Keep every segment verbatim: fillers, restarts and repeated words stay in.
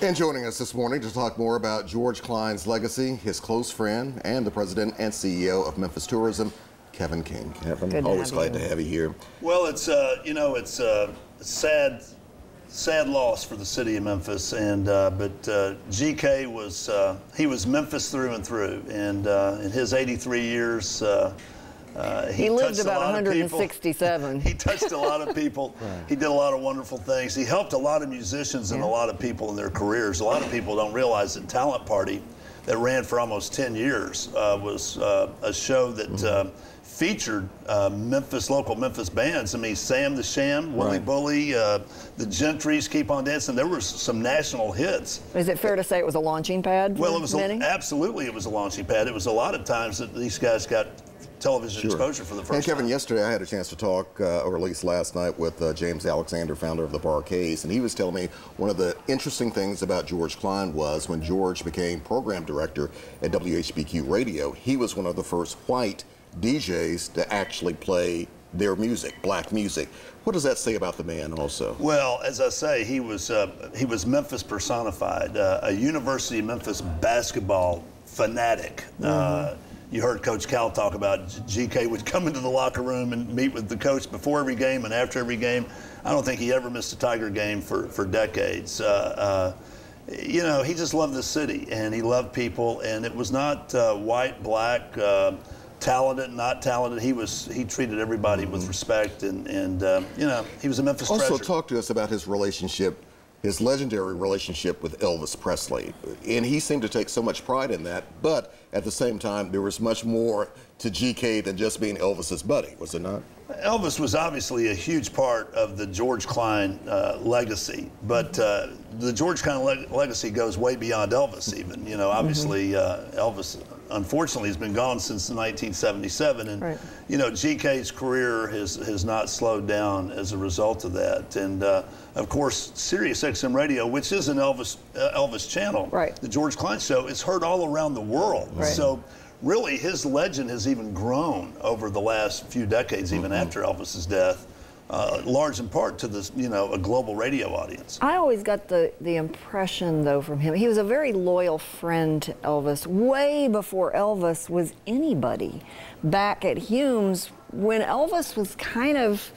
And joining us this morning to talk more about George Klein's legacy, his close friend, and the president and C E O of Memphis Tourism, Kevin King. Kevin, Good always to glad you. to have you here. Well, it's uh, you know, it's a sad, sad loss for the city of Memphis, and uh, but uh, G K was uh, he was Memphis through and through, and uh, in his eighty-three years. Uh, Uh, he, he lived touched about a lot one hundred sixty-seven. He touched a lot of people. Right. He did a lot of wonderful things. He helped a lot of musicians and yeah. a lot of people in their careers. A lot of people don't realize that Talent Party, that ran for almost ten years, uh, was uh, a show that mm-hmm. uh, featured uh, Memphis, local Memphis bands. I mean, Sam the Sham, Willie right. Bully, uh, the Gentrys, Keep On Dancing. There were some national hits. Is it fair to say it was a launching pad for Well, it was many? A, absolutely it was a launching pad. It was a lot of times that these guys got television sure. exposure for the first and Kevin, time. yesterday I had a chance to talk, uh, or at least last night, with uh, James Alexander, founder of the Bar-Kays, and he was telling me one of the interesting things about George Klein was when George became program director at W H B Q Radio, he was one of the first white D Js to actually play their music, black music. What does that say about the man also? Well, as I say, he was uh, he was Memphis personified, uh, a University of Memphis basketball fanatic. Mm-hmm. uh, You heard Coach Cal talk about G K would come into the locker room and meet with the coach before every game and after every game. I don't think he ever missed a Tiger game for, for decades. Uh, uh, you know, he just loved the city and he loved people, and it was not uh, white, black, uh, talented, not talented. He was he treated everybody mm-hmm. with respect, and, and uh, you know, he was a Memphis also, treasure. talk to us about his relationship, his legendary relationship with Elvis Presley. And he seemed to take so much pride in that, but at the same time, there was much more to G K than just being Elvis's buddy, was it not? Elvis was obviously a huge part of the George Klein uh, legacy, but uh, the George Klein leg legacy goes way beyond Elvis even. You know, obviously uh, Elvis, unfortunately, has been gone since nineteen seventy-seven, and right. you know, G K's career has has not slowed down as a result of that. And uh, of course, Sirius X M Radio, which is an Elvis uh, Elvis channel, right. the George Klein Show, is heard all around the world. Right. So really, his legend has even grown over the last few decades, even mm-hmm. after Elvis's death. Uh, large in part to this, you know, a global radio audience. I always got the, the impression, though, from him, he was a very loyal friend to Elvis, way before Elvis was anybody. Back at Humes, when Elvis was kind of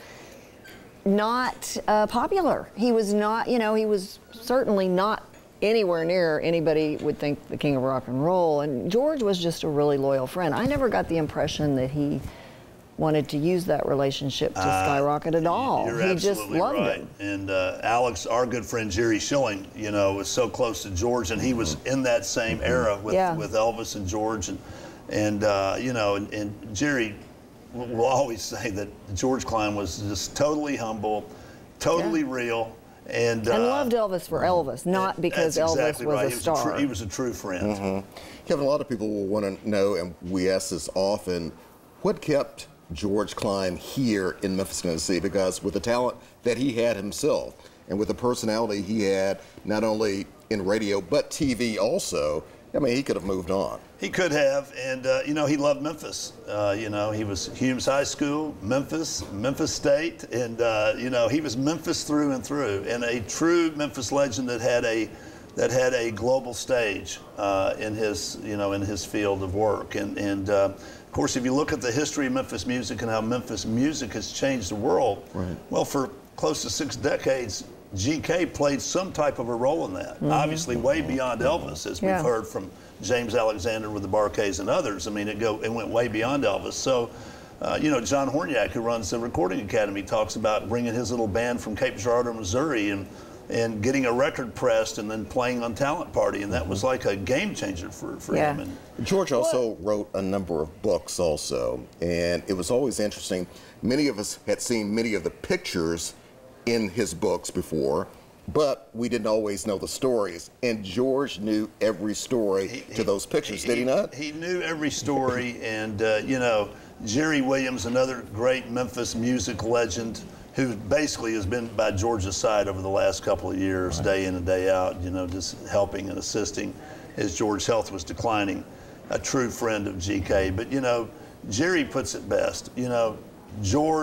not uh, popular. He was not, you know, he was certainly not anywhere near anybody would think the king of rock and roll, and George was just a really loyal friend. I never got the impression that he wanted to use that relationship to uh, skyrocket at all. You're he absolutely just loved right. him. And uh, Alex, our good friend Jerry Schilling, you know, was so close to George, and he was in that same era with yeah. with Elvis and George, and and uh, you know, and, and Jerry will always say that George Klein was just totally humble, totally yeah. real. And, and uh, loved Elvis for Elvis, not because that's Elvis exactly was right. a he was star. A true, he was a true friend. Mm-hmm. Kevin, a lot of people will want to know, and we ask this often, what kept George Klein here in Memphis, Tennessee? Because with the talent that he had himself, and with the personality he had, not only in radio, but T V also, I mean, he could have moved on. He could have, and uh, you know, he loved Memphis. Uh, you know, he was Humes High School, Memphis, Memphis State, and uh, you know, he was Memphis through and through, and a true Memphis legend that had a that had a global stage uh, in his, you know, in his field of work. And and uh, of course, if you look at the history of Memphis music and how Memphis music has changed the world, right. well, for close to six decades, G K played some type of a role in that. Mm-hmm. Obviously, way beyond Elvis, as yeah. we've heard from James Alexander with the Bar-Kays and others. I mean, it go it went way beyond Elvis. So, uh, you know, John Horniak, who runs the Recording Academy, talks about bringing his little band from Cape Girardeau, Missouri, and and getting a record pressed and then playing on Talent Party, and that mm-hmm. was like a game changer for, for yeah. him. And George also what? wrote a number of books also, and it was always interesting. Many of us had seen many of the pictures in his books before, but we didn't always know the stories. And George knew every story he, to he, those pictures, he, did he not? He knew every story, and uh, you know, Jerry Williams, another great Memphis music legend, who basically has been by George's side over the last couple of years, right. day in and day out, you know, just helping and assisting as George's health was declining, a true friend of G K. But, you know, Jerry puts it best. You know, George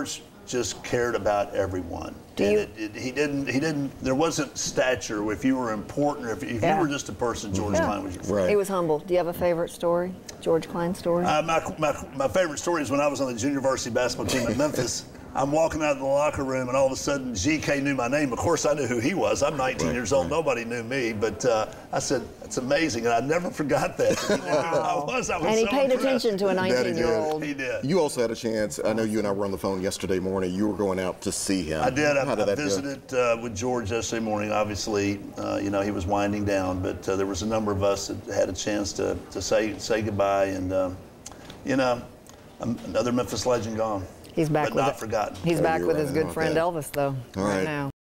just cared about everyone. Do and you, it, it, he didn't. He didn't. There wasn't stature. If you were important, or if, if Yeah. you were just a person, George Yeah. Klein was your friend. Right. he was humble. Do you have a favorite story? George Klein story? Uh, my, my, my favorite story is when I was on the junior varsity basketball team at Memphis. I'm walking out of the locker room, and all of a sudden, G K knew my name. Of course, I knew who he was. I'm nineteen Right, years old. right. Nobody knew me. But uh, I said, that's amazing. And I never forgot that. He knew who I was. I was and he so paid impressed. attention to a That he did. nineteen-year-old. He did. You also had a chance. I know you and I were on the phone yesterday morning. You were going out to see him. I did. I, How did I that go? visited uh, with George yesterday morning. Obviously, uh, you know, he was winding down, but uh, there was a number of us that had a chance to, to say say goodbye. And, um, you know, um, another Memphis legend gone. He's back but with not it. forgotten. He's Oh, back you're with right. his good friend Okay. Elvis, though, All right right. now.